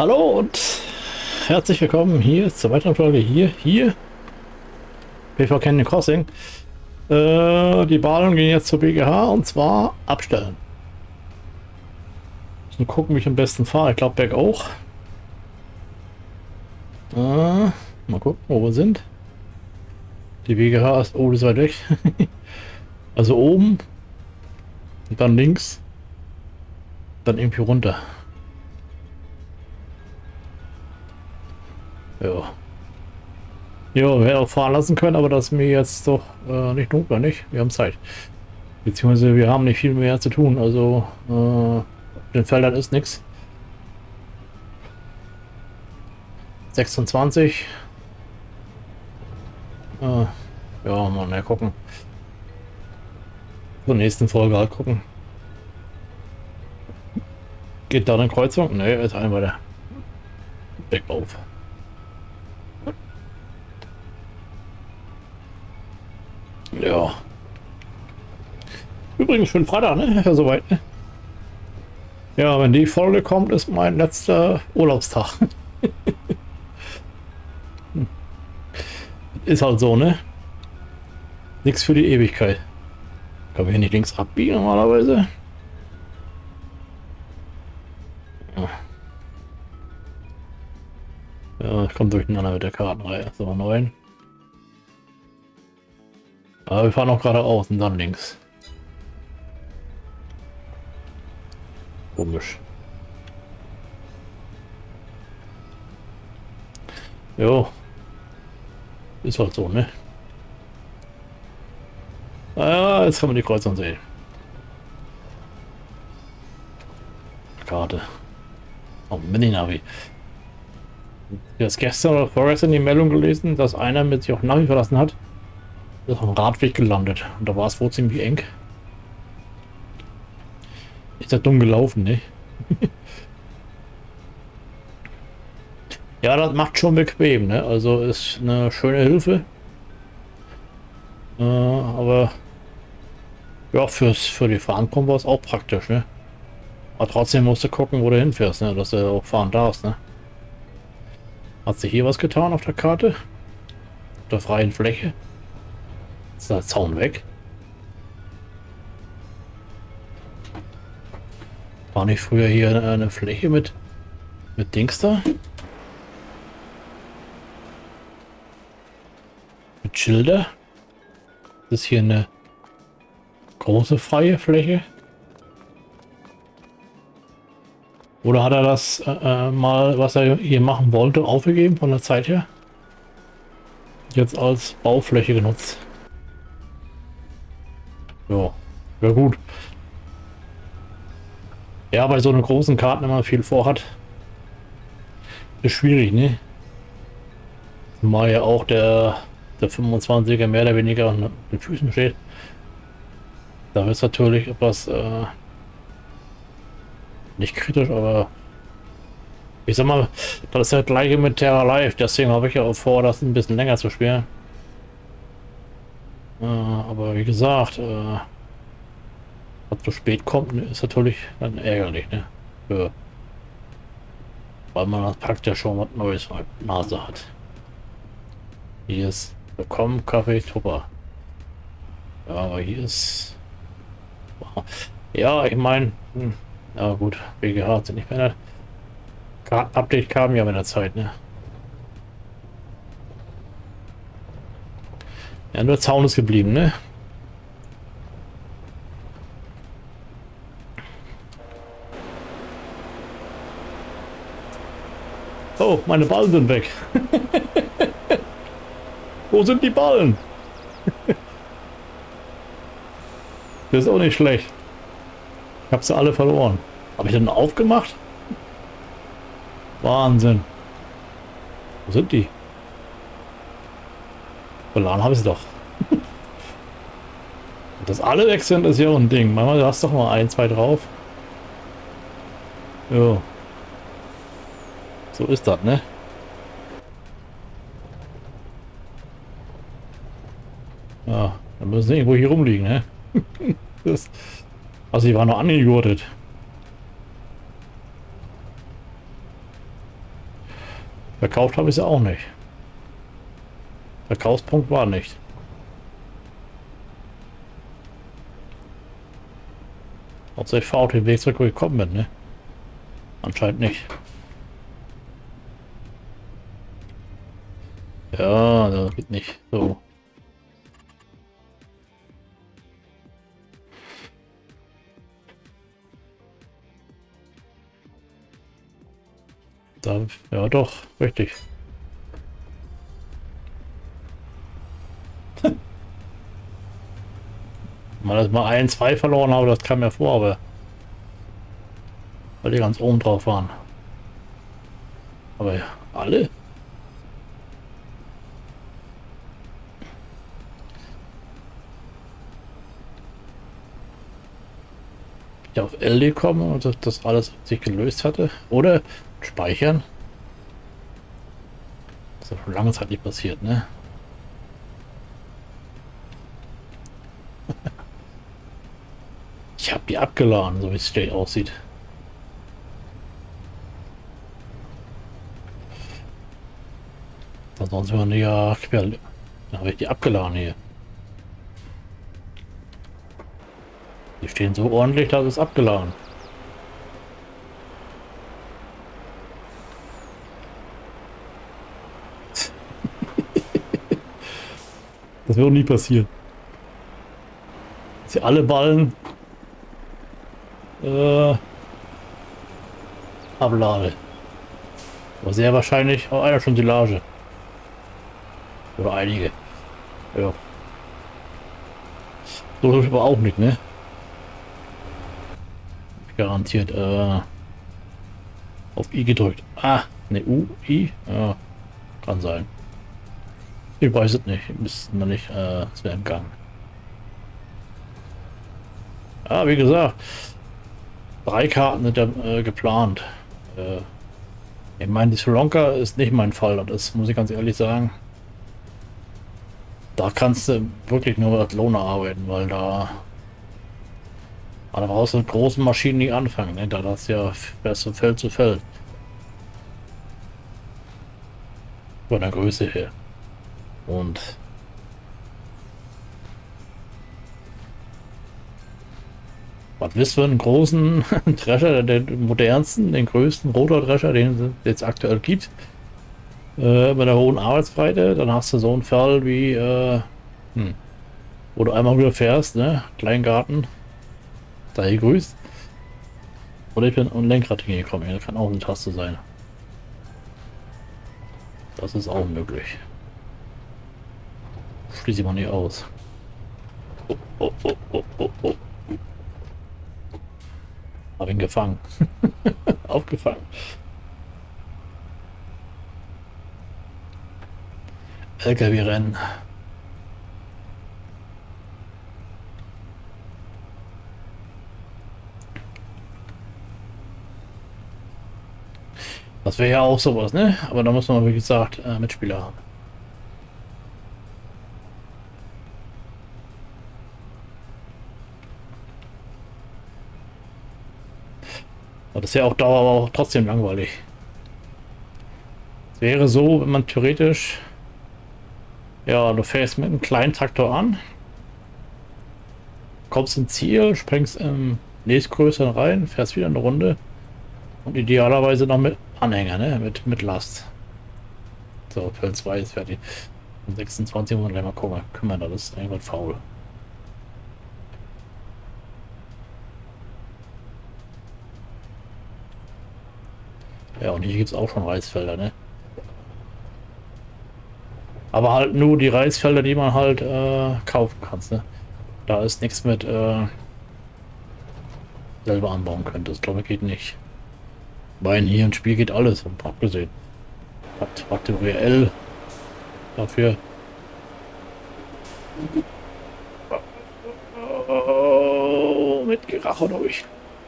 Hallo und herzlich willkommen hier zur weiteren Folge hier PV Canyon Crossing. Die Bahnen gehen jetzt zur BGH und zwar abstellen. Und gucken, wie ich am besten fahre. Ich glaube bergauf. Mal gucken, wo wir sind. Die BGH ist, oh, das ist weit weg. Also oben und dann links, dann irgendwie runter. Ja. Ja, wir hätten auch fahren lassen können, aber das ist mir jetzt doch nicht notwendig. Wir haben Zeit. Beziehungsweise wir haben nicht viel mehr zu tun. Also auf den Feldern ist nichts. 26. Ja, mal gucken. Zur nächsten Folge halt gucken. Geht da eine Kreuzung? Ne, ist ein weiter. Bergauf. Ja. Übrigens schönen Freitag, ne? Ja, soweit, ne? Ja, wenn die Folge kommt, ist mein letzter Urlaubstag. Ist halt so, ne? Nichts für die Ewigkeit. Kann man hier nicht links abbiegen normalerweise? Ja, ich komme durcheinander mit der Kartenreihe. So, 9. Aber wir fahren auch geradeaus und dann links. Komisch. Jo. Ist halt so, ne? Ah, jetzt kann man die Kreuzung sehen. Karte. Oh, Mini-Navi. Ich habe gestern oder vorgestern die Meldung gelesen, dass einer mit sich auf Navi verlassen hat. Ist auf dem Radweg gelandet. Und da war es wohl ziemlich eng. Ist ja dumm gelaufen, ne? Ja, das macht schon bequem, ne? Also ist eine schöne Hilfe. Aber ja, für die Fahren war es auch praktisch, ne? Aber trotzdem musst du gucken, wo du hinfährst, ne? Dass du auch fahren darfst, ne? Hat sich hier was getan auf der Karte? Auf der freien Fläche? Ist der Zaun weg? War nicht früher hier eine Fläche mit Dings da? Mit Schilder? Das ist hier eine große freie Fläche? Oder hat er das mal, was er hier machen wollte, aufgegeben von der Zeit her? Jetzt als Baufläche genutzt. Ja, ja gut. Ja, bei so einer großen Karte, wenn man viel vorhat, ist schwierig, ne? Zumal ja auch der 25er mehr oder weniger an den Füßen steht. Da ist natürlich etwas nicht kritisch, aber ich sag mal, das ist ja das gleiche mit Terra Live, deswegen habe ich ja auch vor, das ein bisschen länger zu spielen. Aber wie gesagt, was zu spät kommt, ist natürlich dann ärgerlich, ne? Weil man das packt ja schon was Neues auf der Nase hat. Hier ist Willkommen Kaffee Tupper. Ja, aber hier ist... Ja, ich meine... Ja gut, BGH sind nicht mehr... Update kam ja mit der Zeit, ne? Ja, nur Zaun ist geblieben, ne? Oh, meine Ballen sind weg. Wo sind die Ballen? Das ist auch nicht schlecht. Ich habe sie alle verloren. Habe ich denn aufgemacht? Wahnsinn. Wo sind die? Verloren habe ich sie doch. Dass alle weg sind, ist ja auch ein Ding. Manchmal du hast doch mal 1, 2 drauf. Ja. So ist das, ne? Ja, dann müssen sie irgendwo hier rumliegen, ne? Also die war noch angegurtet. Verkauft habe ich sie auch nicht. Verkaufspunkt war nicht. Außer ich fahre den Weg zurück, wo ich gekommen bin, ne? Anscheinend nicht. Ja, das geht nicht. So. Da, ja doch, richtig. Mal das mal 1, 2 verloren habe, das kam mir vor, aber weil die ganz oben drauf waren. Aber ja, alle? Ich auf L gekommen und das alles sich gelöst hatte. Oder speichern. Das ist ja schon lange Zeit nicht passiert, ne? Ich habe die abgeladen, so wie es hier aussieht. Sonst waren die ja quer. Dann habe ich die abgeladen hier. Die stehen so ordentlich, dass es abgeladen. Das wird nie passieren. Sie alle Ballen ablade. Aber sehr wahrscheinlich auch einer schon Silage. Oder einige. Ja. So hilft aber auch nicht, ne? Garantiert auf I gedrückt. Ah, ne, U, I. Ja, kann sein. Ich weiß es nicht. Müssten wir nicht, es wäre im Gang. Ja, wie gesagt, 3 Karten sind ja geplant. Ich meine, die Sri Lanka ist nicht mein Fall. Das muss ich ganz ehrlich sagen. Da kannst du wirklich nur mit Lohne arbeiten, weil da brauchst du mit großen Maschinen nicht anfangen. Ne? Da das ja erst von Feld zu Feld. Von der Größe her. Und was wisst ihr, einen großen Drescher, den modernsten, den größten Rotordrescher, den es jetzt aktuell gibt, mit der hohen Arbeitsbreite, dann hast du so einen Fall wie, wo du einmal rüber fährst, ne? Kleingarten, da hier grüßt. Oder ich bin ein Lenkrad hingekommen, das kann auch eine Taste sein. Das ist auch möglich. Schließe ich mal nicht aus. Oh, oh, oh, oh, oh, oh. Hab ihn gefangen. Aufgefangen. LKW-Rennen. Das wäre ja auch sowas, ne? Aber da muss man, wie gesagt, Mitspieler haben. Aber das ist ja auch Dauer, aber auch trotzdem langweilig. Es wäre so, wenn man theoretisch, ja, du fährst mit einem kleinen Traktor an, kommst ins Ziel, springst im nächstgrößeren rein, fährst wieder eine Runde und idealerweise noch mit Anhänger, ne? Mit Last. So, Feld 2 ist fertig. Um 26 muss man gleich mal gucken. Kümmern, das ist irgendwas faul. Ja, und hier gibt es auch schon Reisfelder, ne? Aber halt nur die Reisfelder, die man halt kaufen kann, ne? Da ist nichts mit selber anbauen könnte. Das glaube ich geht nicht. Weil hier im Spiel geht alles, abgesehen. Hat aktuell dafür. Oh, mit Gerache durch.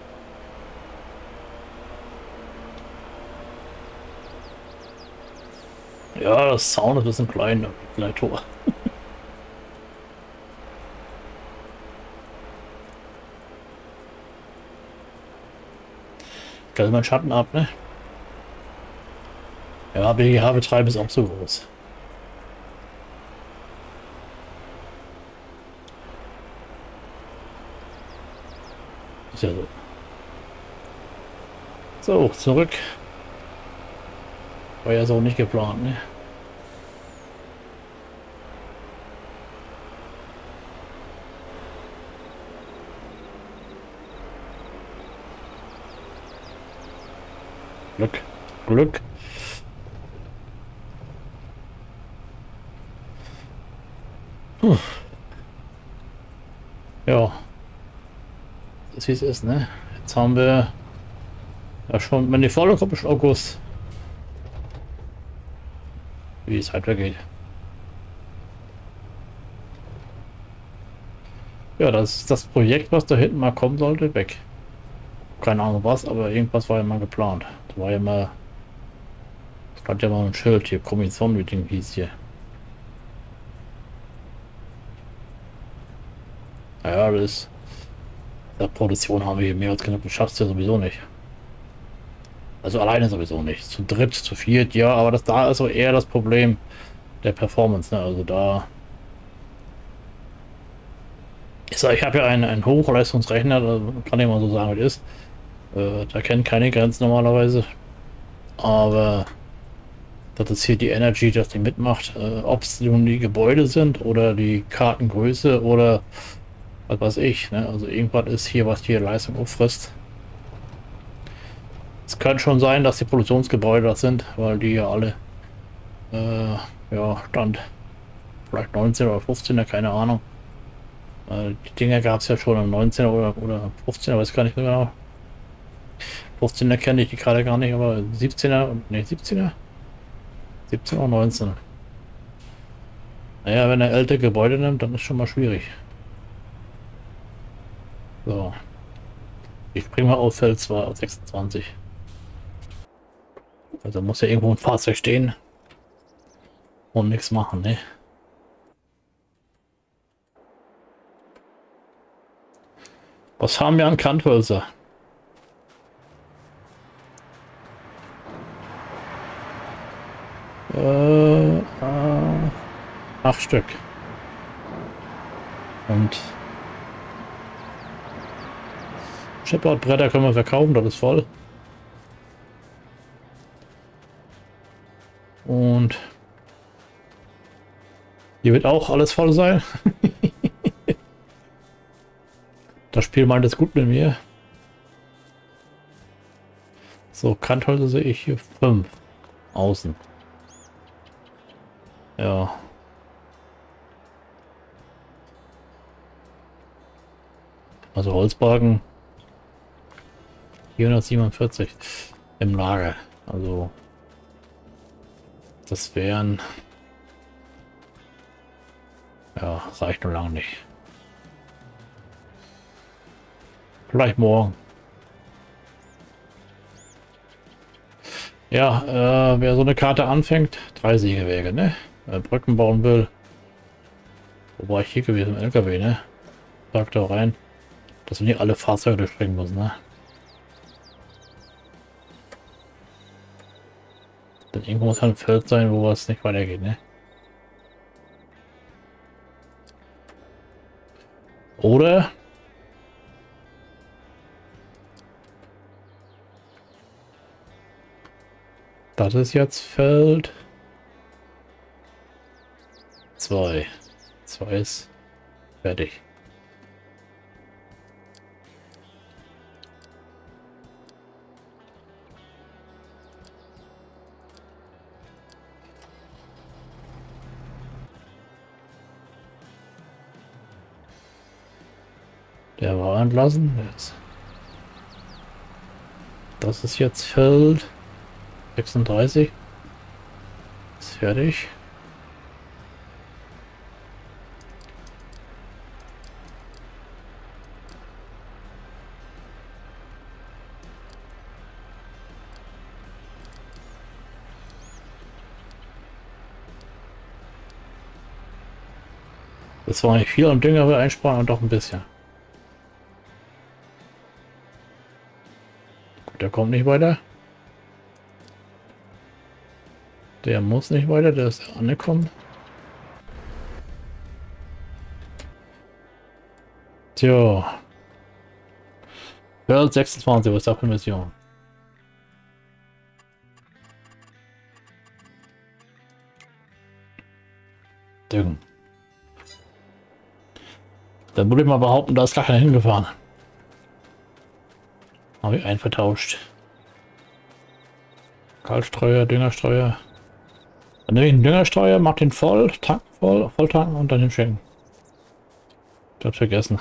Ja, das Sound ist ein bisschen klein, vielleicht hoch. Gell, mein Schatten ab, ne? Ja, BGH-Betreiben ist auch so groß. Ist ja so. So, zurück. War ja so nicht geplant, ne? Glück. Glück. Puh. Ja. Das ist wie es ist, ne? Jetzt haben wir ja schon, wenn die Vorder kommt, ist August. Wie es halt weitergeht. Ja, das ist das Projekt, was da hinten mal kommen sollte, weg. Keine Ahnung was, aber irgendwas war ja mal geplant. Das war ja mal, stand ja mal ein Schild hier, Kommission mit dem hieß hier. Ja, das ist, der Produktion haben wir hier mehr als genug geschafft, ja sowieso nicht. Also alleine sowieso nicht. Zu dritt, zu viert, ja, aber das da ist so eher das Problem der Performance, ne? Also da ich habe ja einen Hochleistungsrechner, da kann ich mal so sagen, wie es ist. Da kennen keine Grenzen normalerweise. Aber das ist hier die Energy, dass die mitmacht. Ob es nun die Gebäude sind oder die Kartengröße oder was weiß ich. Ne? Also irgendwas ist hier, was hier Leistung auffrisst. Es könnte schon sein, dass die Produktionsgebäude das sind, weil die ja alle ja, Stand vielleicht 19 oder 15er, keine Ahnung. Die Dinger gab es ja schon im 19er oder 15er, weiß gar nicht mehr genau. 15er kenne ich die gerade gar nicht, aber 17er und ne 17er? 17 oder 19. Naja, wenn er ältere Gebäude nimmt, dann ist schon mal schwierig. So. Ich bringe mal auf Feld 2 auf 26. Also muss ja irgendwo ein Fahrzeug stehen und nichts machen, ne? Was haben wir an Kanthölzer? Äh, 8 Stück. Und Chipboard-Bretter können wir verkaufen, das ist voll. Und hier wird auch alles voll sein. Das Spiel meint es gut mit mir. So, Kantholze sehe ich hier 5. Außen. Ja. Also Holzbalken 447 im Lager. Also das wären, ja, reicht nur lange nicht. Vielleicht morgen. Ja, wer so eine Karte anfängt, 3 Sägewege, ne? Brücken bauen will. Wo war ich hier gewesen? Im LKW, ne? Sagt da rein, dass wir nicht alle Fahrzeuge durchspringen müssen, ne? Denn irgendwo muss ein Feld sein, wo es nicht weitergeht, ne? Oder das ist jetzt Feld 2. 2 ist fertig. Der war entlassen. Jetzt. Das ist jetzt Feld 36. Ist fertig. Das war nicht viel und Dünger wir einsparen und doch ein bisschen. Gut, der kommt nicht weiter. Der muss nicht weiter, der ist angekommen. Tja. Ja, 26, was ist das für eine Mission? Düngen. Dann würde ich mal behaupten, da ist gar keiner hingefahren. Habe ich einen vertauscht. Kaltstreuer, Düngerstreuer. Dann nehme ich einen Düngerstreuer, mach den voll, tanken voll, voll tanken und dann hinschicken. Ich hab's vergessen.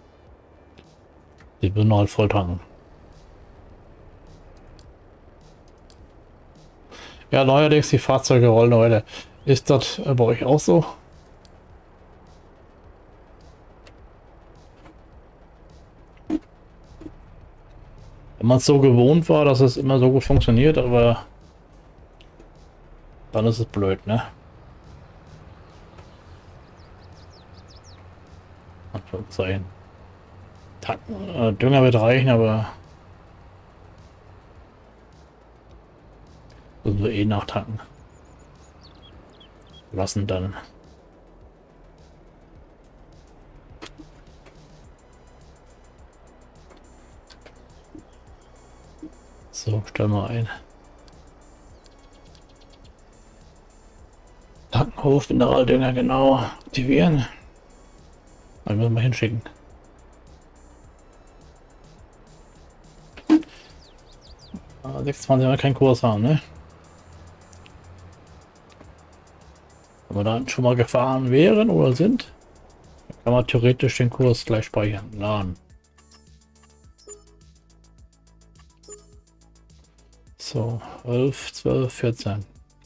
Die würden halt voll tanken. Ja, neuerdings die Fahrzeuge rollen heute. Ist das bei euch auch so? Wenn man es so gewohnt war, dass es immer so gut funktioniert, aber dann ist es blöd, ne? Anführungszeichen. Dünger wird reichen, aber müssen wir eh nachtanken lassen dann. So, stellen wir ein. Tankenhof, Mineraldünger, genau. Aktivieren. Dann müssen wir hinschicken. Aber 26 haben wir keinen Kurs haben, ne? Wenn wir dann schon mal gefahren wären oder sind, dann kann man theoretisch den Kurs gleich speichern. Laden. So, 11, 12, 14.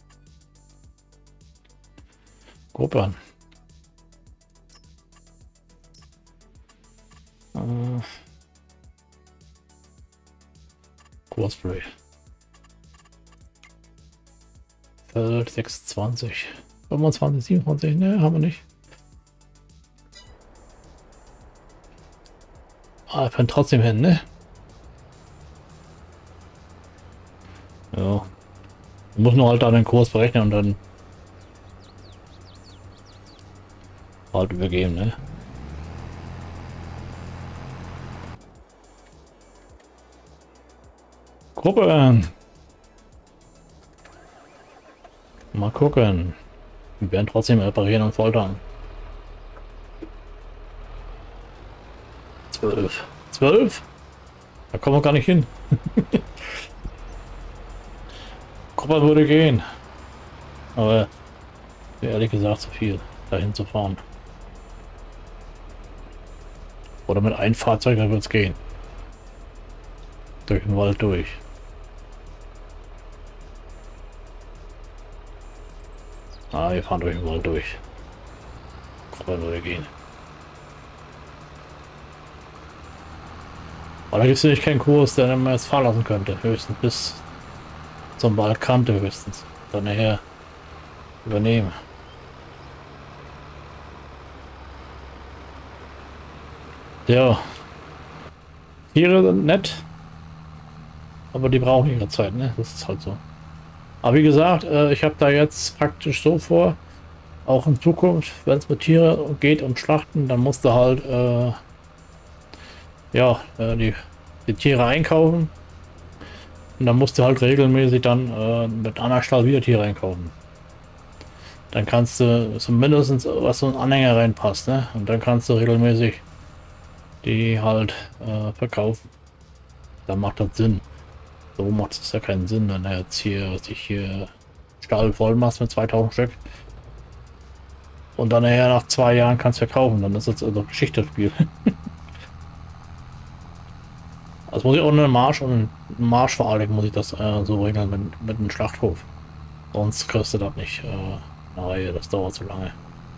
Gruppen. Kursplay. Feld 26. 25, 27, ne, haben wir nicht. Ah, wir können trotzdem hin, ne? Ja. Wir müssen nur halt da den Kurs berechnen und dann halt übergeben, ne? Gruppen. Mal gucken. Wir werden trotzdem reparieren und foltern. 12. 12? Da kommen wir gar nicht hin. Gruppe würde gehen. Aber ehrlich gesagt zu viel, dahin zu fahren. Oder mit einem Fahrzeug wird es gehen. Durch den Wald durch. Ah, wir fahren durch den Wald durch. Gruppe würde gehen. Aber da gibt es nämlich keinen Kurs, der man jetzt fahren lassen könnte. Höchstens bis zum Waldkante höchstens. Dann nachher übernehmen. Ja. Tiere sind nett. Aber die brauchen ihre Zeit, ne? Das ist halt so. Aber wie gesagt, ich habe da jetzt praktisch so vor, auch in Zukunft, wenn es mit Tiere geht und Schlachten, dann musst du halt die Tiere einkaufen. Und dann musst du halt regelmäßig dann mit einer Stall wieder Tiere einkaufen. Dann kannst du zumindest was so ein Anhänger reinpasst, ne? Und dann kannst du regelmäßig die halt verkaufen. Dann macht das Sinn. So macht es ja keinen Sinn, wenn er jetzt hier Stall voll machst mit 2000 Stück. Und dann nachher nach 2 Jahren kannst du verkaufen. Dann ist das also Geschichte das Spiel. Also muss ich auch eine Marsch und einen Marsch vor allem muss ich das so regeln mit einem Schlachthof. Sonst kriegst du das nicht eine Reihe, das dauert zu lange.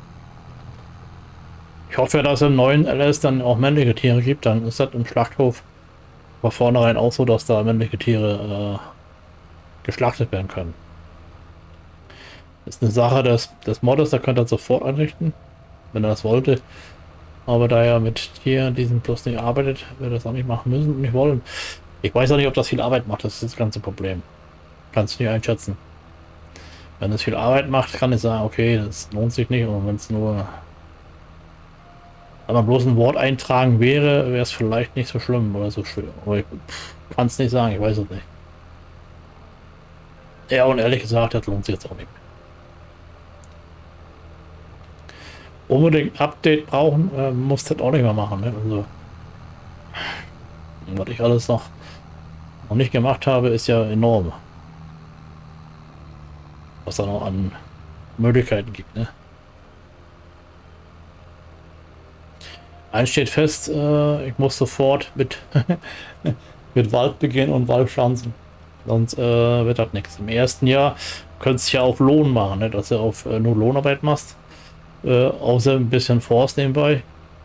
Ich hoffe, dass im neuen LS dann auch männliche Tiere gibt, dann ist das im Schlachthof von vornherein auch so, dass da männliche Tiere geschlachtet werden können. Ist eine Sache des Modders, da könnt ihr das sofort einrichten, wenn er das wollte. Aber da er mit Tieren diesen Plus nicht arbeitet, wird er das auch nicht machen müssen und nicht wollen. Ich weiß auch nicht, ob das viel Arbeit macht, das ist das ganze Problem. Kannst du nicht einschätzen. Wenn es viel Arbeit macht, kann ich sagen, okay, das lohnt sich nicht. Und wenn es nur, wenn man bloß ein Wort eintragen wäre, wäre es vielleicht nicht so schlimm oder so schwer. Aber ich kann es nicht sagen, ich weiß es nicht. Ja, und ehrlich gesagt, das lohnt sich jetzt auch nicht. Unbedingt Update brauchen, muss das auch nicht mehr machen. Ne? Also, was ich alles noch nicht gemacht habe, ist ja enorm. Was da noch an Möglichkeiten gibt. Ne? Eins steht fest, ich muss sofort mit, mit Wald beginnen und Wald pflanzen. Sonst wird das nichts. Im ersten Jahr könntest du ja auf Lohn machen, ne? Dass du auf nur Lohnarbeit machst. Außer ein bisschen Forst nebenbei.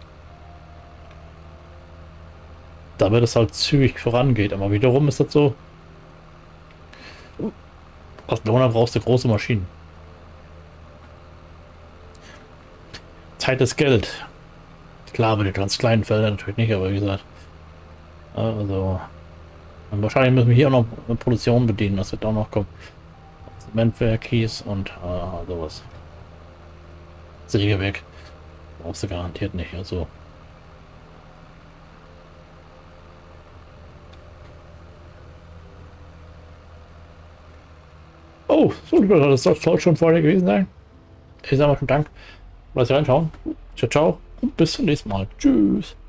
Damit es halt zügig vorangeht. Aber wiederum ist das so. Als Lohner brauchst du große Maschinen. Zeit ist Geld. Klar, bei den ganz kleinen Feldern natürlich nicht, aber wie gesagt. Also. Und wahrscheinlich müssen wir hier auch noch eine Produktion bedienen. Das wird auch noch kommen. Zementwerk, Kies und sowas. Sägewerk. Brauchst du garantiert nicht. Also. Oh, so, das soll schon vorher gewesen sein. Ich sage mal schon Dank. Lass reinschauen. Ciao, ciao und bis zum nächsten Mal. Tschüss.